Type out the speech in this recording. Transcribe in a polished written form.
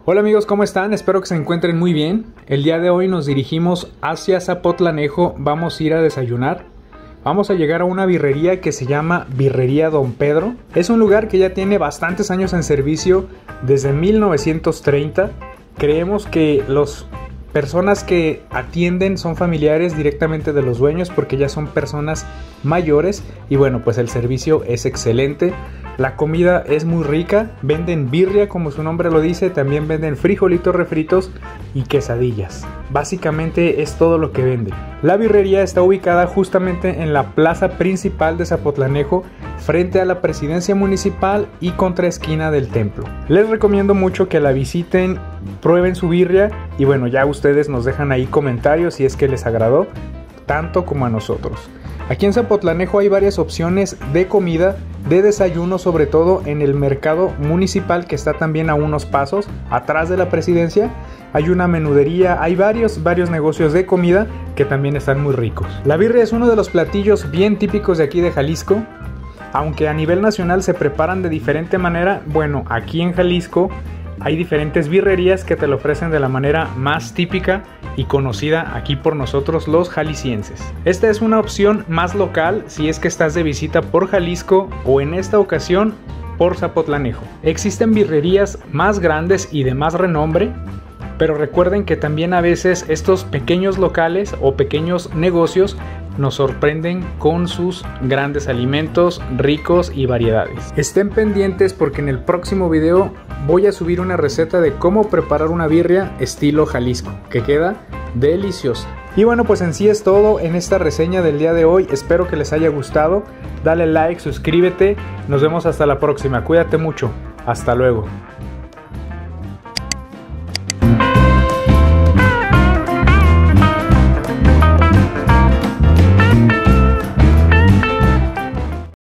Hola amigos, ¿cómo están? Espero que se encuentren muy bien. El día de hoy nos dirigimos hacia Zapotlanejo, vamos a ir a desayunar. Vamos a llegar a una birrería que se llama Birrería Don Pedro. Es un lugar que ya tiene bastantes años en servicio, desde 1930. Creemos que las personas que atienden son familiares directamente de los dueños porque ya son personas mayores y bueno, pues el servicio es excelente. La comida es muy rica, venden birria como su nombre lo dice, también venden frijolitos refritos y quesadillas. Básicamente es todo lo que venden. La birrería está ubicada justamente en la plaza principal de Zapotlanejo, frente a la presidencia municipal y contraesquina del templo. Les recomiendo mucho que la visiten, prueben su birria y bueno, ya ustedes nos dejan ahí comentarios si es que les agradó, tanto como a nosotros. Aquí en Zapotlanejo hay varias opciones de comida, de desayuno, sobre todo en el mercado municipal que está también a unos pasos atrás de la presidencia. Hay una menudería, hay varios negocios de comida que también están muy ricos. La birria es uno de los platillos bien típicos de aquí de Jalisco. Aunque a nivel nacional se preparan de diferente manera, bueno, aquí en Jalisco hay diferentes birrerías que te lo ofrecen de la manera más típica y conocida aquí por nosotros los jaliscienses. Esta es una opción más local si es que estás de visita por Jalisco o en esta ocasión por Zapotlanejo. Existen birrerías más grandes y de más renombre, pero recuerden que también a veces estos pequeños locales o pequeños negocios nos sorprenden con sus grandes alimentos ricos y variedades. Estén pendientes porque en el próximo video voy a subir una receta de cómo preparar una birria estilo Jalisco, que queda deliciosa. Y bueno, pues en sí es todo en esta reseña del día de hoy. Espero que les haya gustado. Dale like, suscríbete. Nos vemos hasta la próxima. Cuídate mucho. Hasta luego.